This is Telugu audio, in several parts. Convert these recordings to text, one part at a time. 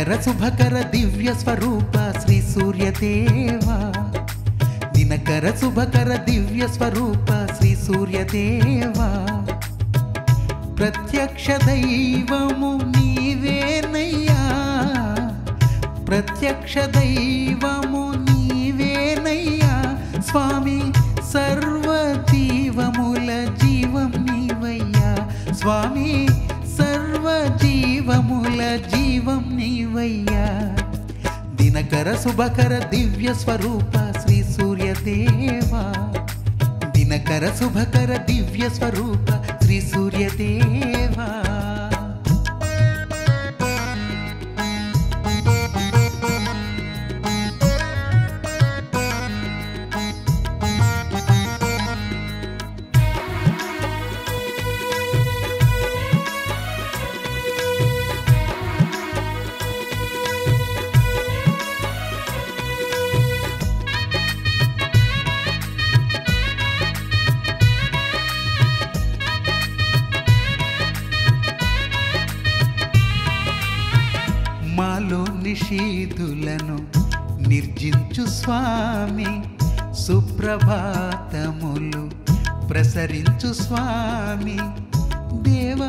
దినకర శుభకర దివ్య స్వరూప శ్రీ సూర్యదేవా దినకర శుభకర దివ్య స్వరూప శ్రీ సూర్యదేవా ప్రత్యక్ష దైవము నీవేనయ్యా ప్రత్యక్ష దైవము నీవేనయ్యా స్వామి సర్వజీవముల జీవం నీవయ్యా స్వామి సర్వజీవముల జీవం నీవయ్యా దినకర శుభకర దివ్య స్వరూప శ్రీ సూర్యదేవా దినకర శుభకర దివ్య స్వరూప శ్రీ సూర్యదేవా మాలో నిషీధులను నిర్జించు స్వామి సుప్రభాతములు ప్రసరించు స్వామి దేవా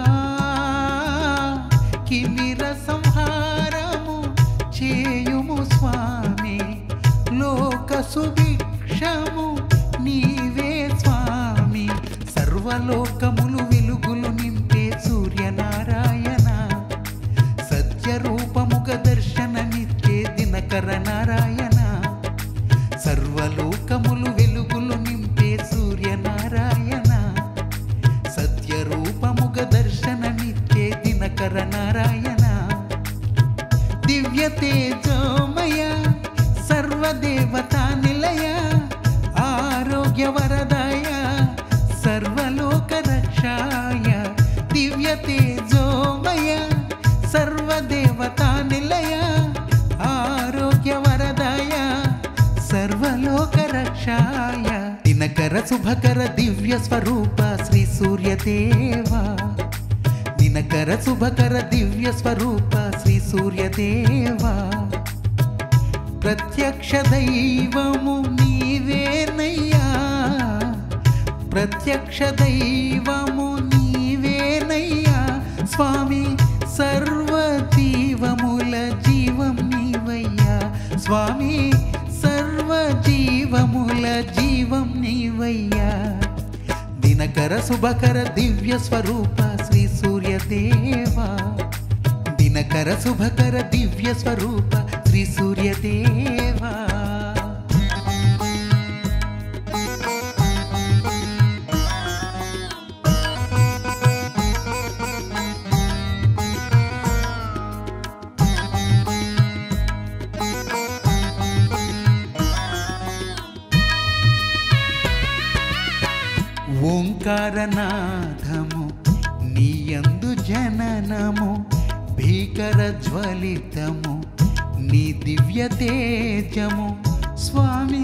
కిమిర సంహారము చేయుము స్వామి లోక సుభిక్షము నీవే స్వామి సర్వలోకములు వెలుగులు నింపే సూర్యనారాయణ సత్యరూపముగ దర్శనమిచ్చే దినకర నారాయణ సర్వలోకములు వెలుగులు నింపే సూర్యనారాయణ సత్యరూపముగ దర్శనమిచ్చే దినకర నారాయణ దివ్య తేజోమయ సర్వదేవతా నిలయ ఆరోగ్య వరదాయ సర్వలోక రక్షాయ దివ్య తేజోమయ సర్వదేవతా నిలయ ఆరోగ్య వరదాయ సర్వలోక రక్షాయ దినకర శుభకర దివ్య స్వరూప శ్రీ సూర్యదేవా దినకర శుభకర దివ్య స్వరూప శ్రీ సూర్యదేవా ప్రత్యక్ష దైవము నీవేనయ్యా ప్రత్యక్ష దైవము నీవేనయ్యా స్వామి సర్వజీవముల జీవం నీవయ్యా స్వామి సర్వజీవముల జీవం నీవయ్యా దినకర శుభకర దివ్య స్వరూప శ్రీ సూర్యదేవా దినకర శుభకర దివ్య స్వరూప శ్రీ సూర్యదేవా ఓంకారనాథము నీయందు జననము భీకర జ్వలితము నీ దివ్య తేజము స్వామి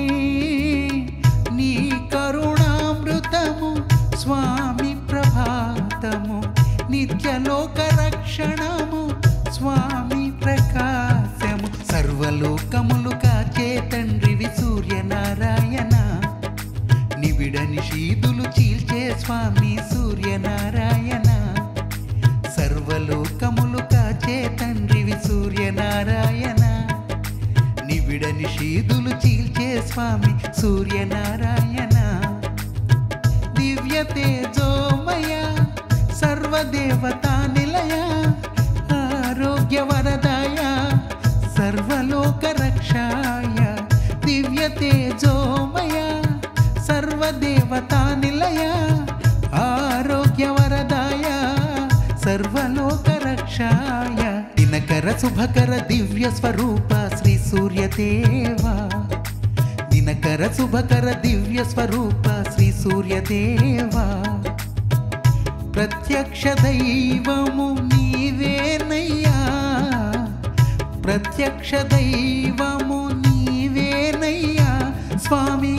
నీ కరుణామృతము స్వామి ప్రభాతము నిత్యలోక రక్షణము స్వామి ప్రకాశము సర్వలోకములు కాచే తండ్రివి సూర్యనారాయణ నిబిడ నిషీధులు చీల్చే స్వామి సూర్యనారాయణ సర్వలోకములు కాచే తండ్రివి సూర్యనారాయణ నిబిడ నిషీధులు చీల్చే స్వామి సూర్యనారాయణ దివ్య తేజోమయ సర్వదేవతా నిలయ ఆరోగ్య వరదాయ సర్వలోక రక్షాయ దివ్య తేజోమయ సర్వదేవతా నిలయ ఆరోగ్య వరదాయ సర్వలోక రక్షాయ దినకర శుభకర దివ్య స్వరూప శ్రీ సూర్యదేవా దినకర శుభకర దివ్య స్వరూప శ్రీ సూర్యదేవా ప్రత్యక్ష దైవము నీవేనయ్యా ప్రత్యక్ష దైవము నీవేనయ్యా స్వామి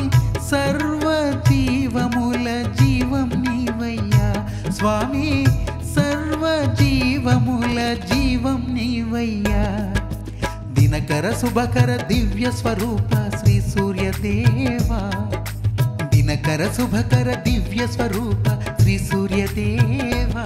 సర్వజీవముల జీవం నీవయ్యా స్వామి సర్వజీవ జీవముల జీవం నీవయ్యా దినకర శుభకర దివ్య స్వరూప శ్రీ సూర్యదేవా దినకర శుభకర దివ్య స్వరూప శ్రీ సూర్యదేవా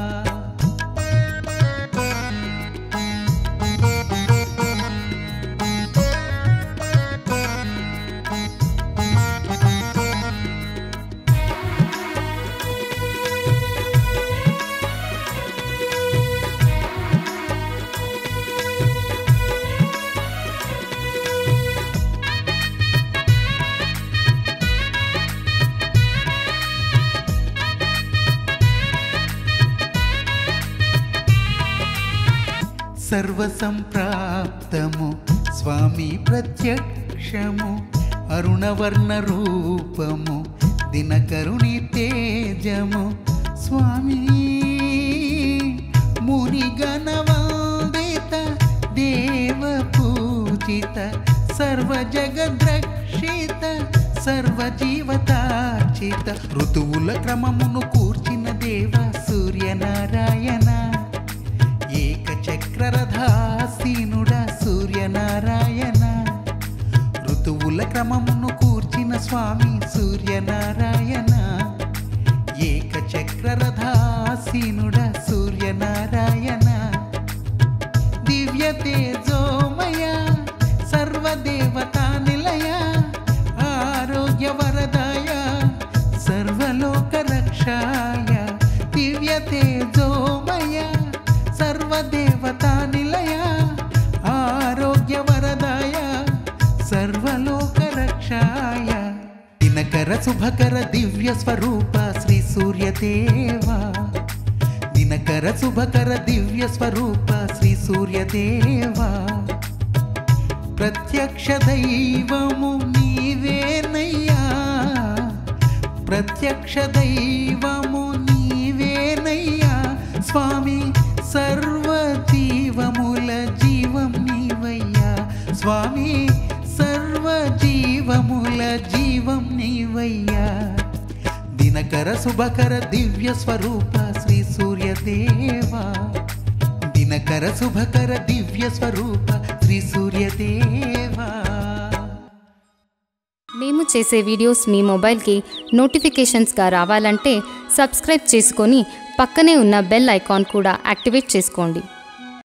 సర్వసంప్రాప్తము స్వామి ప్రత్యక్షము అరుణవర్ణ రూపము దినకరుని తేజము స్వామి మునిగణవందిత దేవ పూజిత సర్వజగద్రక్షిత సర్వజీవతార్చిత ఋతువుల క్రమమును కూర్చిన దేవ సూర్యనారాయణ ఏకచక్రరథాసీనుడా సూర్యనారాయణ ఋతువుల క్రమమును కూర్చిన స్వామి సూర్యనారాయణ ఏకచక్రరథాసీనుడా సూర్యనారాయణ దివ్య తేజోమయ సర్వదేవతా నిలయ ఆరోగ్య వరదాయ సర్వలోక రక్షాయ దివ్య తేజోమయ సర్వదేవతా నిలయ ఆరోగ్య వరదాయ సర్వలోక రక్షాయ దినకర శుభకర దివ్య స్వరూప శ్రీ సూర్యదేవా దినకర శుభకర దివ్య స్వరూప శ్రీ సూర్యదేవా ప్రత్యక్ష దైవము నీవేనయ్యా ప్రత్యక్ష దైవము నీవేనయ్యా స్వామి సర్వజీవముల జీవం నీవయ్యా స్వామి సర్వజీవముల జీవం నీవయ్యా దినకర శుభకర దివ్య స్వరూప శ్రీ సూర్యదేవా దినకర శుభకర దివ్య స్వరూప శ్రీ సూర్యదేవా మేము చేసే వీడియోస్ మీ మొబైల్కి నోటిఫికేషన్స్గా రావాలంటే సబ్స్క్రైబ్ చేసుకొని పక్కనే ఉన్న బెల్ ఐకాన్ కూడా యాక్టివేట్ చేసుకోండి.